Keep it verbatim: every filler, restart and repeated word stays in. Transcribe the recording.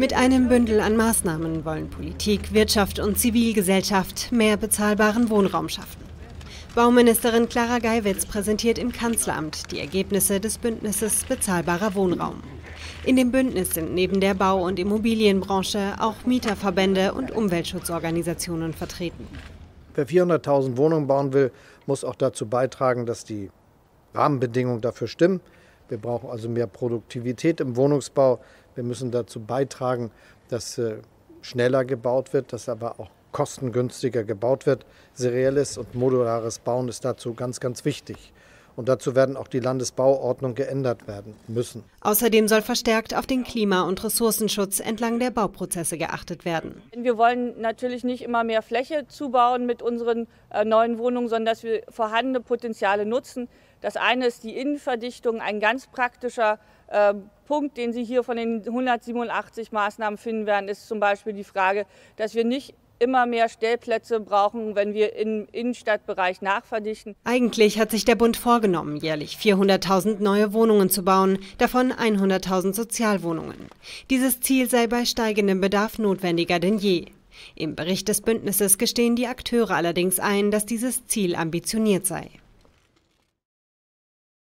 Mit einem Bündel an Maßnahmen wollen Politik, Wirtschaft und Zivilgesellschaft mehr bezahlbaren Wohnraum schaffen. Bauministerin Clara Geiwitz präsentiert im Kanzleramt die Ergebnisse des Bündnisses Bezahlbarer Wohnraum. In dem Bündnis sind neben der Bau- und Immobilienbranche auch Mieterverbände und Umweltschutzorganisationen vertreten. Wer vierhunderttausend Wohnungen bauen will, muss auch dazu beitragen, dass die Rahmenbedingungen dafür stimmen. Wir brauchen also mehr Produktivität im Wohnungsbau. Wir müssen dazu beitragen, dass äh, schneller gebaut wird, dass aber auch kostengünstiger gebaut wird. Serielles und modulares Bauen ist dazu ganz, ganz wichtig. Und dazu werden auch die Landesbauordnung geändert werden müssen. Außerdem soll verstärkt auf den Klima- und Ressourcenschutz entlang der Bauprozesse geachtet werden. Wir wollen natürlich nicht immer mehr Fläche zubauen mit unseren äh, neuen Wohnungen, sondern dass wir vorhandene Potenziale nutzen. Das eine ist die Innenverdichtung, ein ganz praktischer äh, Punkt, den Sie hier von den hundertsiebenundachtzig Maßnahmen finden werden, ist zum Beispiel die Frage, dass wir nicht immer mehr Stellplätze brauchen, wenn wir im Innenstadtbereich nachverdichten. Eigentlich hat sich der Bund vorgenommen, jährlich vierhunderttausend neue Wohnungen zu bauen, davon hunderttausend Sozialwohnungen. Dieses Ziel sei bei steigendem Bedarf notwendiger denn je. Im Bericht des Bündnisses gestehen die Akteure allerdings ein, dass dieses Ziel ambitioniert sei.